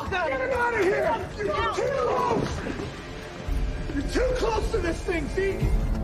Get him out of here! You're too close! You're too close to this thing, Zeke!